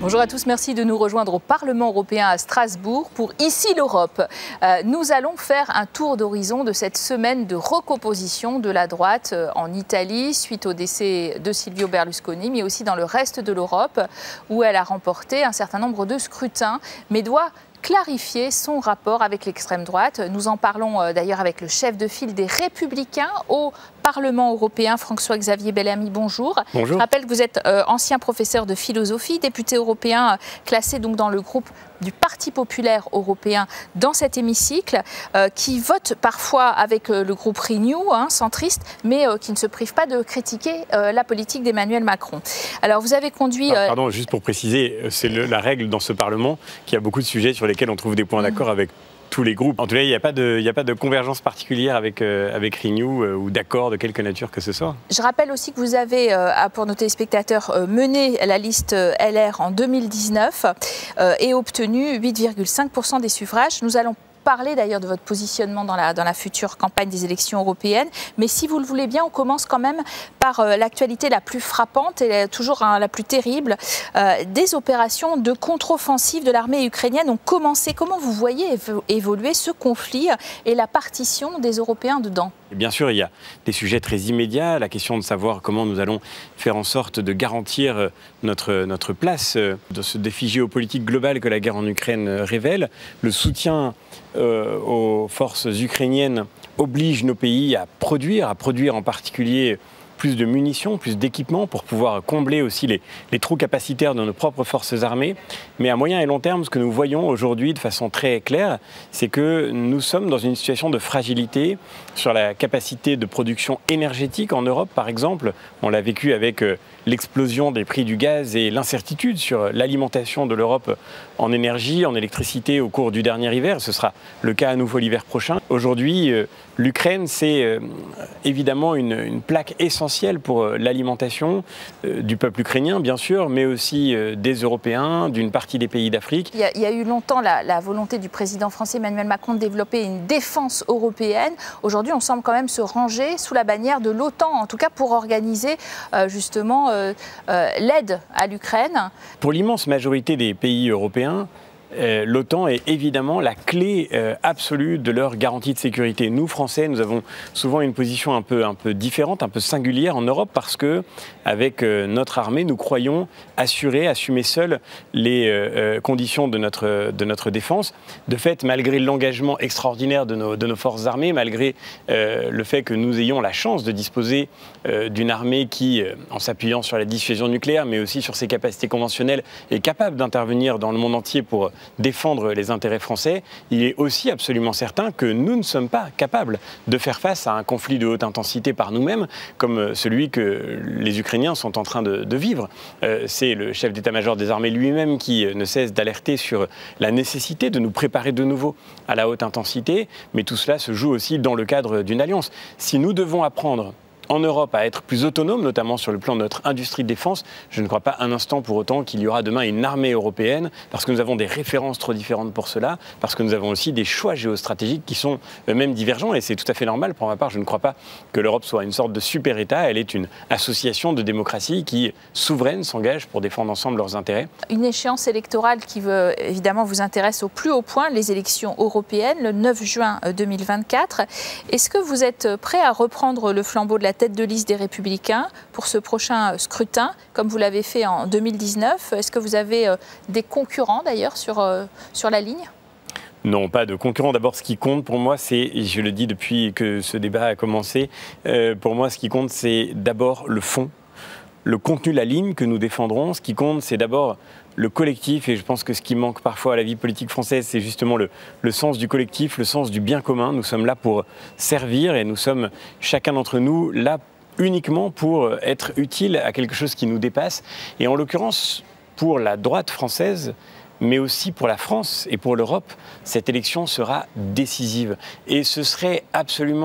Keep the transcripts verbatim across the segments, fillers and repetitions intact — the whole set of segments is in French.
Bonjour à tous, merci de nous rejoindre au Parlement européen à Strasbourg pour Ici l'Europe. Euh, nous allons faire un tour d'horizon de cette semaine de recomposition de la droite euh, en Italie suite au décès de Silvio Berlusconi, mais aussi dans le reste de l'Europe où elle a remporté un certain nombre de scrutins, mais doit clarifier son rapport avec l'extrême droite. Nous en parlons euh, d'ailleurs avec le chef de file des Républicains au Parlement européen, François-Xavier Bellamy. Bonjour. Bonjour. Je rappelle que vous êtes euh, ancien professeur de philosophie, député européen, euh, classé donc dans le groupe du Parti populaire européen dans cet hémicycle, euh, qui vote parfois avec euh, le groupe Renew, hein, centriste, mais euh, qui ne se prive pas de critiquer euh, la politique d'Emmanuel Macron. Alors vous avez conduit... Euh... Pardon, juste pour préciser, c'est la règle dans ce Parlement qu'il y a beaucoup de sujets sur lesquels on trouve des points d'accord avec tous les groupes. En tout cas, il n'y a pas de, il n'y a pas de convergence particulière avec, euh, avec Renew euh, ou d'accord de quelque nature que ce soit. Je rappelle aussi que vous avez, euh, pour nos téléspectateurs, euh, mené la liste L R en deux mille dix-neuf euh, et obtenu huit virgule cinq pour cent des suffrages. Nous allons parler d'ailleurs de votre positionnement dans la, dans la future campagne des élections européennes. Mais si vous le voulez bien, on commence quand même par euh, l'actualité la plus frappante et la, toujours hein, la plus terrible. Euh, des opérations de contre-offensive de l'armée ukrainienne ont commencé. Comment vous voyez évoluer ce conflit et la partition des Européens dedans ? Bien sûr, il y a des sujets très immédiats. La question de savoir comment nous allons faire en sorte de garantir notre, notre place dans ce défi géopolitique global que la guerre en Ukraine révèle. Le soutien euh, aux forces ukrainiennes oblige nos pays à produire, à produire en particulier plus de munitions, plus d'équipements pour pouvoir combler aussi les, les trous capacitaires de nos propres forces armées. Mais à moyen et long terme, ce que nous voyons aujourd'hui de façon très claire, c'est que nous sommes dans une situation de fragilité sur la capacité de production énergétique en Europe, par exemple. On l'a vécu avec euh, l'explosion des prix du gaz et l'incertitude sur l'alimentation de l'Europe en énergie, en électricité au cours du dernier hiver. Ce sera le cas à nouveau l'hiver prochain. Aujourd'hui, euh, l'Ukraine, c'est euh, évidemment une, une plaque essentielle pour euh, l'alimentation euh, du peuple ukrainien, bien sûr, mais aussi euh, des Européens, d'une partie des pays d'Afrique. Il, il y a eu longtemps la, la volonté du président français Emmanuel Macron de développer une défense européenne. Aujourd'hui, on semble quand même se ranger sous la bannière de l'OTAN, en tout cas pour organiser euh, justement euh, euh, l'aide à l'Ukraine. Pour l'immense majorité des pays européens, Euh, l'OTAN est évidemment la clé euh, absolue de leur garantie de sécurité. Nous, Français, nous avons souvent une position un peu, un peu différente, un peu singulière en Europe parce que, avec euh, notre armée, nous croyons assurer, assumer seuls les euh, conditions de notre, de notre défense. De fait, malgré l'engagement extraordinaire de nos, de nos forces armées, malgré euh, le fait que nous ayons la chance de disposer euh, d'une armée qui, euh, en s'appuyant sur la dissuasion nucléaire, mais aussi sur ses capacités conventionnelles, est capable d'intervenir dans le monde entier pour défendre les intérêts français, il est aussi absolument certain que nous ne sommes pas capables de faire face à un conflit de haute intensité par nous-mêmes, comme celui que les Ukrainiens sont en train de, de vivre. Euh, c'est le chef d'état-major des armées lui-même qui ne cesse d'alerter sur la nécessité de nous préparer de nouveau à la haute intensité, mais tout cela se joue aussi dans le cadre d'une alliance. Si nous devons apprendre en Europe à être plus autonome, notamment sur le plan de notre industrie de défense, je ne crois pas un instant pour autant qu'il y aura demain une armée européenne, parce que nous avons des références trop différentes pour cela, parce que nous avons aussi des choix géostratégiques qui sont eux-mêmes divergents, et c'est tout à fait normal. Pour ma part, je ne crois pas que l'Europe soit une sorte de super-État, elle est une association de démocraties qui, souveraines, s'engagent pour défendre ensemble leurs intérêts. Une échéance électorale qui veut, évidemment vous intéresse au plus haut point, les élections européennes, le neuf juin deux mille vingt-quatre. Est-ce que vous êtes prêt à reprendre le flambeau de la tête de liste des Républicains pour ce prochain scrutin, comme vous l'avez fait en deux mille dix-neuf? Est-ce que vous avez euh, des concurrents d'ailleurs sur, euh, sur la ligne? Non, pas de concurrents. D'abord, ce qui compte pour moi, c'est, et je le dis depuis que ce débat a commencé, euh, pour moi, ce qui compte, c'est d'abord le fond, le contenu, la ligne que nous défendrons. Ce qui compte, c'est d'abord le collectif, et je pense que ce qui manque parfois à la vie politique française, c'est justement le, le sens du collectif, le sens du bien commun. Nous sommes là pour servir et nous sommes, chacun d'entre nous, là uniquement pour être utile à quelque chose qui nous dépasse. Et en l'occurrence, pour la droite française, mais aussi pour la France et pour l'Europe, cette élection sera décisive. Et ce serait absolument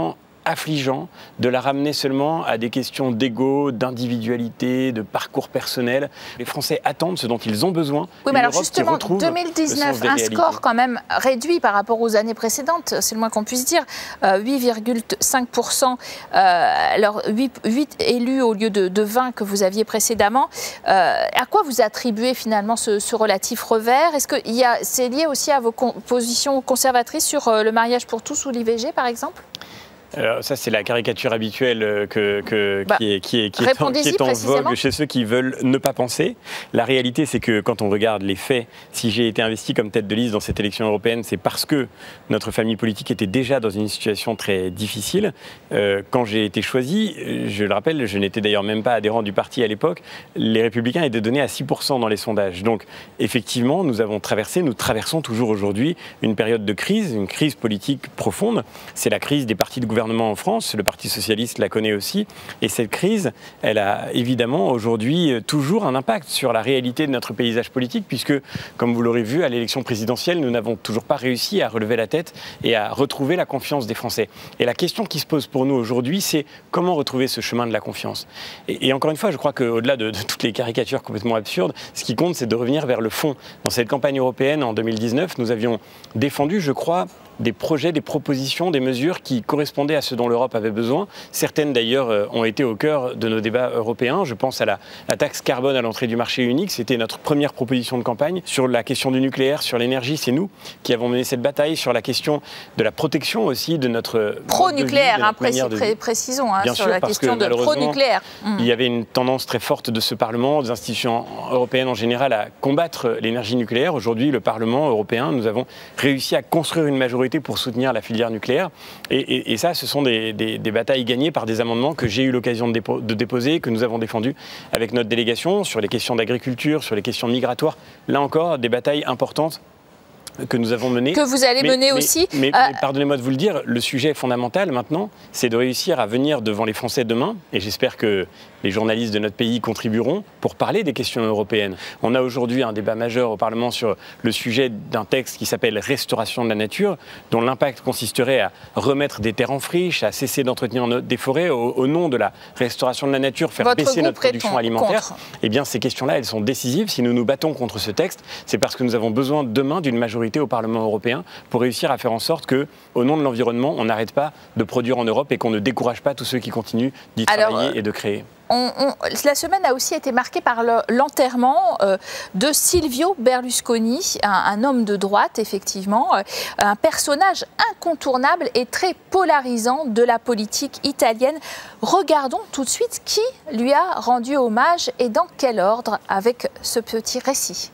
affligeant de la ramener seulement à des questions d'ego, d'individualité, de parcours personnel. Les Français attendent ce dont ils ont besoin. Oui, mais alors justement, deux mille dix-neuf, un score quand même réduit par rapport aux années précédentes, c'est le moins qu'on puisse dire. Euh, huit virgule cinq pour cent, euh, alors huit, huit élus au lieu de, de vingt que vous aviez précédemment. Euh, à quoi vous attribuez finalement ce, ce relatif revers? Est-ce que c'est lié aussi à vos positions conservatrices sur le mariage pour tous ou l'I V G, par exemple? Alors ça, c'est la caricature habituelle que, que, bah, qui est, qui est, qui est en, qui est en vogue chez ceux qui veulent ne pas penser. La réalité, c'est que quand on regarde les faits, si j'ai été investi comme tête de liste dans cette élection européenne, c'est parce que notre famille politique était déjà dans une situation très difficile. Euh, quand j'ai été choisi, je le rappelle, je n'étais d'ailleurs même pas adhérent du parti à l'époque, les Républicains étaient donnés à six pour cent dans les sondages. Donc effectivement, nous avons traversé, nous traversons toujours aujourd'hui une période de crise, une crise politique profonde. C'est la crise des partis de gouvernement en France, le Parti socialiste la connaît aussi, et cette crise, elle a évidemment aujourd'hui toujours un impact sur la réalité de notre paysage politique, puisque, comme vous l'aurez vu, à l'élection présidentielle, nous n'avons toujours pas réussi à relever la tête et à retrouver la confiance des Français. Et la question qui se pose pour nous aujourd'hui, c'est comment retrouver ce chemin de la confiance. Et, et encore une fois, je crois qu'au-delà de, de toutes les caricatures complètement absurdes, ce qui compte, c'est de revenir vers le fond. Dans cette campagne européenne en deux mille dix-neuf, nous avions défendu, je crois, des projets, des propositions, des mesures qui correspondaient à ce dont l'Europe avait besoin. Certaines d'ailleurs ont été au cœur de nos débats européens. Je pense à la, la taxe carbone à l'entrée du marché unique. C'était notre première proposition de campagne. Sur la question du nucléaire, sur l'énergie, c'est nous qui avons mené cette bataille. Sur la question de la protection aussi de notre... Pro-nucléaire, hein, précis, pré précisons, hein, Bien sur sûr, la question de pro-nucléaire. Mmh. Il y avait une tendance très forte de ce Parlement, des institutions européennes en général, à combattre l'énergie nucléaire. Aujourd'hui, le Parlement européen, nous avons réussi à construire une majorité pour soutenir la filière nucléaire. Et, et, et ça, ce sont des, des, des batailles gagnées par des amendements que j'ai eu l'occasion de, dépo, de déposer, que nous avons défendus avec notre délégation sur les questions d'agriculture, sur les questions migratoires. Là encore, des batailles importantes que nous avons menées. Que vous allez mais, mener mais, aussi. Mais, euh... mais pardonnez-moi de vous le dire, le sujet fondamental maintenant, c'est de réussir à venir devant les Français demain, et j'espère que les journalistes de notre pays contribueront pour parler des questions européennes. On a aujourd'hui un débat majeur au Parlement sur le sujet d'un texte qui s'appelle « Restauration de la nature », dont l'impact consisterait à remettre des terres en friche, à cesser d'entretenir des forêts au, au nom de la restauration de la nature, faire Votre baisser notre production alimentaire. Contre. Eh bien, ces questions-là, elles sont décisives. Si nous nous battons contre ce texte, c'est parce que nous avons besoin demain d'une majorité au Parlement européen pour réussir à faire en sorte que, au nom de l'environnement, on n'arrête pas de produire en Europe et qu'on ne décourage pas tous ceux qui continuent d'y travailler et de créer. On, on, la semaine a aussi été marquée par l'enterrement euh, de Silvio Berlusconi, un, un homme de droite, effectivement, euh, un personnage incontournable et très polarisant de la politique italienne. Regardons tout de suite qui lui a rendu hommage et dans quel ordre avec ce petit récit.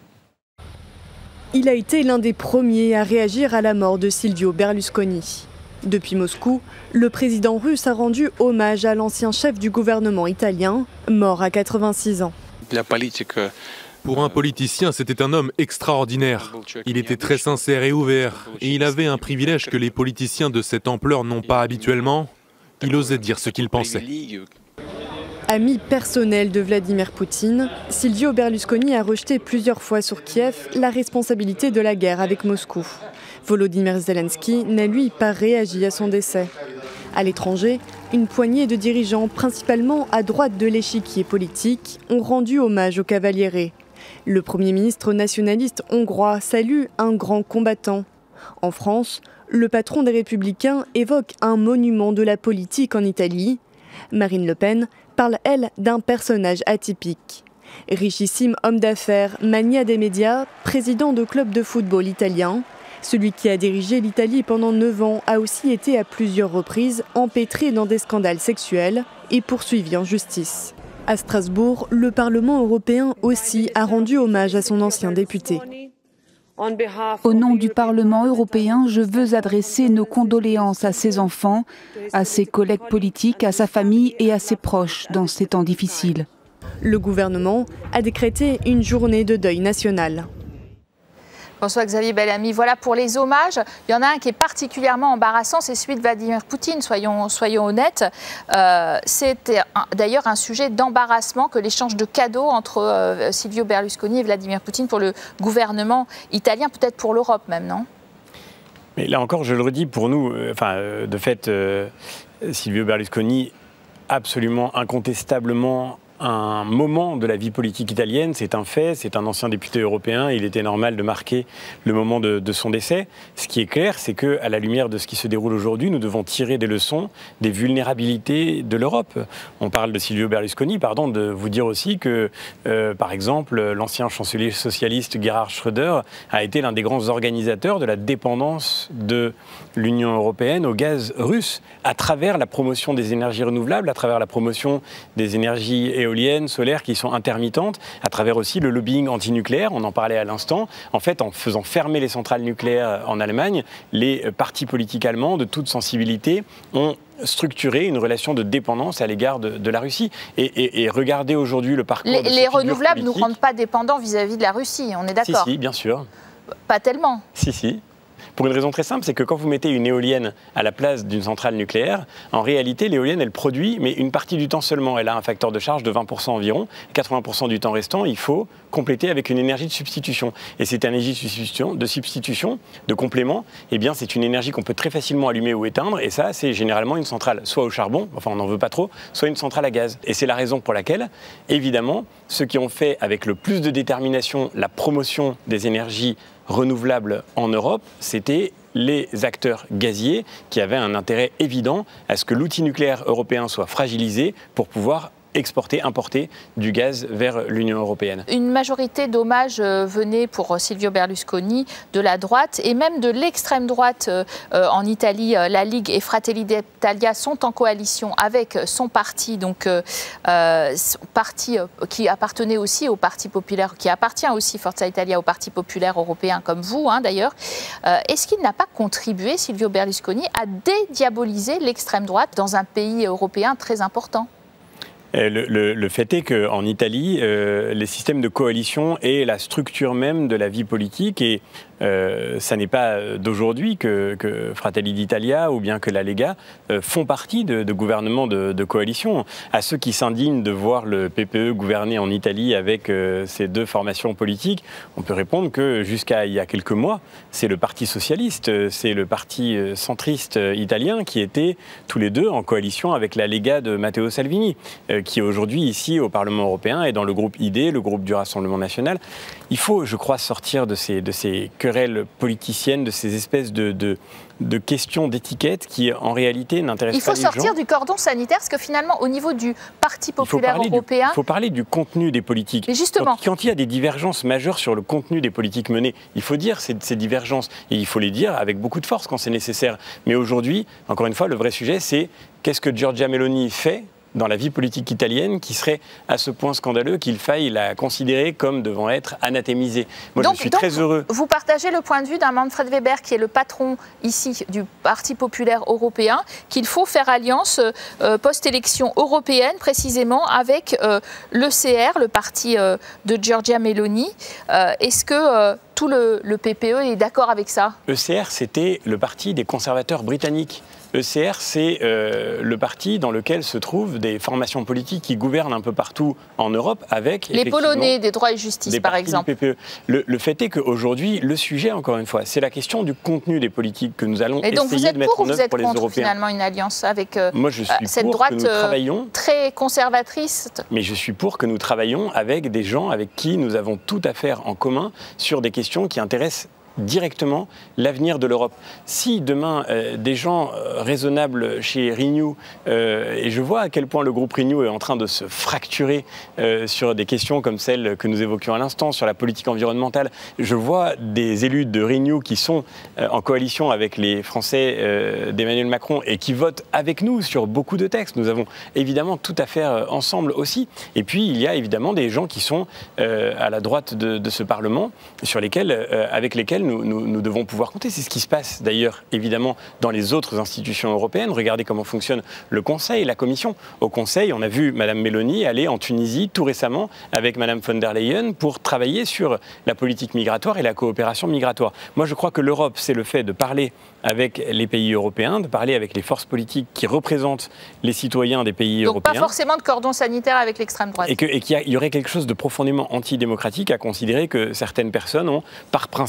Il a été l'un des premiers à réagir à la mort de Silvio Berlusconi. Depuis Moscou, le président russe a rendu hommage à l'ancien chef du gouvernement italien, mort à quatre-vingt-six ans. Pour un politicien, c'était un homme extraordinaire. Il était très sincère et ouvert, et il avait un privilège que les politiciens de cette ampleur n'ont pas habituellement. Il osait dire ce qu'il pensait. Ami personnel de Vladimir Poutine, Silvio Berlusconi a rejeté plusieurs fois sur Kiev la responsabilité de la guerre avec Moscou. Volodymyr Zelensky n'a lui pas réagi à son décès. À l'étranger, une poignée de dirigeants, principalement à droite de l'échiquier politique, ont rendu hommage au Cavaliere. Le Premier ministre nationaliste hongrois salue un grand combattant. En France, le patron des Républicains évoque un monument de la politique en Italie. Marine Le Pen parle, elle, d'un personnage atypique. Richissime homme d'affaires, magnat des médias, président de club de football italien, celui qui a dirigé l'Italie pendant neuf ans a aussi été à plusieurs reprises empêtré dans des scandales sexuels et poursuivi en justice. À Strasbourg, le Parlement européen aussi a rendu hommage à son ancien député. Au nom du Parlement européen, je veux adresser nos condoléances à ses enfants, à ses collègues politiques, à sa famille et à ses proches dans ces temps difficiles. Le gouvernement a décrété une journée de deuil national. François-Xavier Bellamy, voilà pour les hommages. Il y en a un qui est particulièrement embarrassant, c'est celui de Vladimir Poutine, soyons, soyons honnêtes. Euh, C'était d'ailleurs un sujet d'embarrassement que l'échange de cadeaux entre euh, Silvio Berlusconi et Vladimir Poutine pour le gouvernement italien, peut-être pour l'Europe même, non ? Mais là encore, je le redis, pour nous, euh, enfin, euh, de fait, euh, Silvio Berlusconi, absolument, incontestablement, un moment de la vie politique italienne, c'est un fait, c'est un ancien député européen, il était normal de marquer le moment de, de son décès. Ce qui est clair, c'est qu'à la lumière de ce qui se déroule aujourd'hui, nous devons tirer des leçons des vulnérabilités de l'Europe. On parle de Silvio Berlusconi, pardon, de vous dire aussi que, euh, par exemple, l'ancien chancelier socialiste Gerhard Schröder a été l'un des grands organisateurs de la dépendance de l'Union européenne au gaz russe, à travers la promotion des énergies renouvelables, à travers la promotion des énergies éoliennes, solaires qui sont intermittentes, à travers aussi le lobbying antinucléaire, on en parlait à l'instant. En fait, en faisant fermer les centrales nucléaires en Allemagne, les partis politiques allemands de toute sensibilité ont structuré une relation de dépendance à l'égard de, de la Russie. Et, et, et regardez aujourd'hui le parcours les, de les renouvelables ne nous rendent pas dépendants vis-à-vis de la Russie, on est d'accord? Si, si, bien sûr. Pas tellement. Si, si. Pour une raison très simple, c'est que quand vous mettez une éolienne à la place d'une centrale nucléaire, en réalité, l'éolienne, elle produit, mais une partie du temps seulement. Elle a un facteur de charge de vingt pour cent environ. quatre-vingts pour cent du temps restant, il faut compléter avec une énergie de substitution. Et cette énergie de substitution, de, substitution, de complément, eh bien, c'est une énergie qu'on peut très facilement allumer ou éteindre. Et ça, c'est généralement une centrale soit au charbon, enfin on n'en veut pas trop, soit une centrale à gaz. Et c'est la raison pour laquelle, évidemment, ceux qui ont fait avec le plus de détermination la promotion des énergies renouvelables en Europe, c'était les acteurs gaziers qui avaient un intérêt évident à ce que l'outil nucléaire européen soit fragilisé pour pouvoir exporter, importer du gaz vers l'Union européenne. Une majorité d'hommages euh, venait pour Silvio Berlusconi de la droite et même de l'extrême droite euh, en Italie. La Ligue et Fratelli d'Italia sont en coalition avec son parti, donc euh, son parti euh, qui appartenait aussi au Parti populaire, qui appartient aussi Forza Italia au Parti populaire européen comme vous hein, d'ailleurs. Euh, Est-ce qu'il n'a pas contribué, Silvio Berlusconi, à dédiaboliser l'extrême droite dans un pays européen très important ? Le, le, le fait est qu'en Italie, euh, les systèmes de coalition est la structure même de la vie politique et euh, ça n'est pas d'aujourd'hui que, que Fratelli d'Italia ou bien que la Lega euh, font partie de, de gouvernements de, de coalition. À ceux qui s'indignent de voir le P P E gouverner en Italie avec euh, ces deux formations politiques, on peut répondre que jusqu'à il y a quelques mois, c'est le Parti socialiste, c'est le parti centriste italien qui était tous les deux en coalition avec la Lega de Matteo Salvini, euh, qui est aujourd'hui ici au Parlement européen et dans le groupe I D E, le groupe du Rassemblement national. Il faut, je crois, sortir de ces, de ces querelles politiciennes, de ces espèces de, de, de questions d'étiquette qui, en réalité, n'intéressent pas les gens. Il faut sortir du cordon sanitaire, parce que finalement, au niveau du Parti populaire européen... Il faut parler du contenu des politiques. Mais justement... Donc, quand il y a des divergences majeures sur le contenu des politiques menées, il faut dire ces, ces divergences. Et il faut les dire avec beaucoup de force quand c'est nécessaire. Mais aujourd'hui, encore une fois, le vrai sujet, c'est qu'est-ce que Giorgia Meloni fait dans la vie politique italienne qui serait à ce point scandaleux qu'il faille la considérer comme devant être anathémisée. Moi, donc, je suis donc, très heureux. Vous partagez le point de vue d'un Manfred Weber, qui est le patron ici du Parti populaire européen, qu'il faut faire alliance euh, post-élection européenne, précisément avec euh, l'E C R, le parti euh, de Giorgia Meloni. Euh, Est-ce que euh, tout le, le P P E est d'accord avec ça? E C R, c'était le parti des conservateurs britanniques. E C R, c'est euh, le parti dans lequel se trouvent des formations politiques qui gouvernent un peu partout en Europe avec... Les Polonais des droits et justice, par exemple. P P E. Le, le fait est qu'aujourd'hui, le sujet, encore une fois, c'est la question du contenu des politiques que nous allons et donc essayer de mettre pour, en œuvre pour les Européens. Vous êtes pour finalement une alliance avec euh, Moi, je suis cette pour droite que nous travaillions, très conservatrice? Mais je suis pour que nous travaillions avec des gens avec qui nous avons tout à faire en commun sur des questions qui intéressent directement l'avenir de l'Europe. Si demain, euh, des gens euh, raisonnables chez Renew, euh, et je vois à quel point le groupe Renew est en train de se fracturer euh, sur des questions comme celles que nous évoquions à l'instant, sur la politique environnementale, je vois des élus de Renew qui sont euh, en coalition avec les Français euh, d'Emmanuel Macron et qui votent avec nous sur beaucoup de textes. Nous avons évidemment tout à faire euh, ensemble aussi. Et puis, il y a évidemment des gens qui sont euh, à la droite de, de ce Parlement, sur lesquels, euh, avec lesquels Nous, nous, nous devons pouvoir compter. C'est ce qui se passe d'ailleurs évidemment dans les autres institutions européennes. Regardez comment fonctionne le Conseil, la Commission. Au Conseil, on a vu Mme Meloni aller en Tunisie tout récemment avec Mme von der Leyen pour travailler sur la politique migratoire et la coopération migratoire. Moi, je crois que l'Europe, c'est le fait de parler avec les pays européens, de parler avec les forces politiques qui représentent les citoyens des pays Donc européens. Donc pas forcément de cordon sanitaire avec l'extrême droite. Et qu'il y, y aurait quelque chose de profondément antidémocratique à considérer que certaines personnes ont, par principe,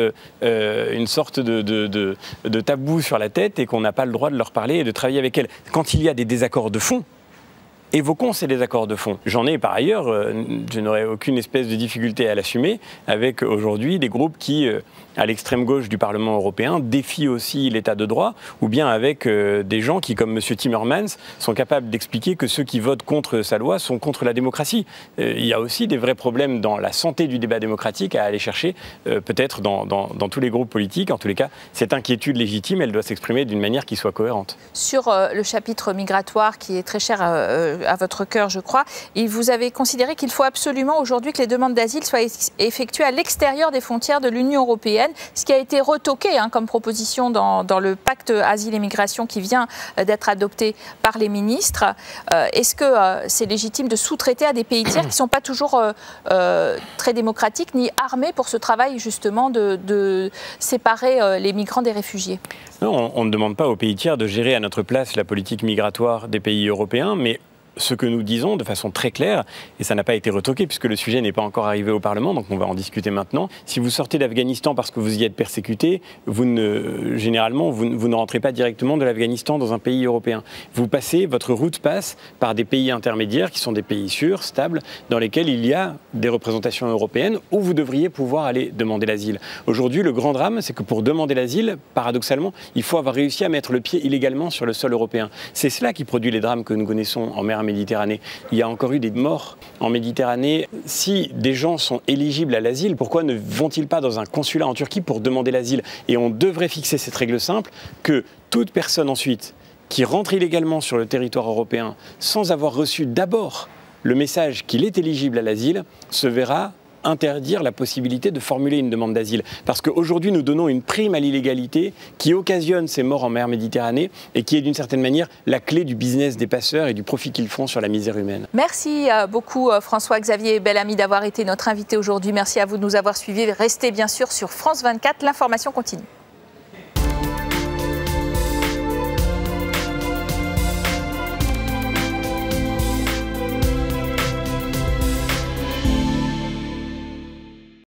euh, une sorte de, de, de, de tabou sur la tête et qu'on n'a pas le droit de leur parler et de travailler avec elles. Quand il y a des désaccords de fond, évoquons ces désaccords de fond. J'en ai par ailleurs, euh, je n'aurais aucune espèce de difficulté à l'assumer, avec aujourd'hui des groupes qui, euh, à l'extrême gauche du Parlement européen, défient aussi l'état de droit, ou bien avec euh, des gens qui, comme M. Timmermans, sont capables d'expliquer que ceux qui votent contre sa loi sont contre la démocratie. Euh, il y a aussi des vrais problèmes dans la santé du débat démocratique à aller chercher, euh, peut-être dans, dans, dans tous les groupes politiques. En tous les cas, cette inquiétude légitime, elle doit s'exprimer d'une manière qui soit cohérente. Sur euh, le chapitre migratoire, qui est très cher euh, à votre cœur, je crois, et vous avez considéré qu'il faut absolument aujourd'hui que les demandes d'asile soient effectuées à l'extérieur des frontières de l'Union européenne, ce qui a été retoqué hein, comme proposition dans, dans le pacte asile et migration qui vient euh, d'être adopté par les ministres. Euh, Est-ce que euh, c'est légitime de sous-traiter à des pays tiers qui ne sont pas toujours euh, euh, très démocratiques ni armés pour ce travail justement de, de séparer euh, les migrants des réfugiés? Non, on, on ne demande pas aux pays tiers de gérer à notre place la politique migratoire des pays européens, mais ce que nous disons de façon très claire, et ça n'a pas été retoqué puisque le sujet n'est pas encore arrivé au Parlement, donc on va en discuter maintenant. Si vous sortez d'Afghanistan parce que vous y êtes persécuté, vous ne, généralement, vous, vous ne rentrez pas directement de l'Afghanistan dans un pays européen. Vous passez, votre route passe par des pays intermédiaires qui sont des pays sûrs, stables, dans lesquels il y a des représentations européennes où vous devriez pouvoir aller demander l'asile. Aujourd'hui, le grand drame, c'est que pour demander l'asile, paradoxalement, il faut avoir réussi à mettre le pied illégalement sur le sol européen. C'est cela qui produit les drames que nous connaissons en mer Méditerranée. Il y a encore eu des morts en Méditerranée. Si des gens sont éligibles à l'asile, pourquoi ne vont-ils pas dans un consulat en Turquie pour demander l'asile? Et on devrait fixer cette règle simple que toute personne ensuite qui rentre illégalement sur le territoire européen sans avoir reçu d'abord le message qu'il est éligible à l'asile se verra interdire la possibilité de formuler une demande d'asile. Parce qu'aujourd'hui, nous donnons une prime à l'illégalité qui occasionne ces morts en mer Méditerranée et qui est d'une certaine manière la clé du business des passeurs et du profit qu'ils font sur la misère humaine. Merci beaucoup François-Xavier Bellamy d'avoir été notre invité aujourd'hui. Merci à vous de nous avoir suivis. Restez bien sûr sur France vingt-quatre, l'information continue.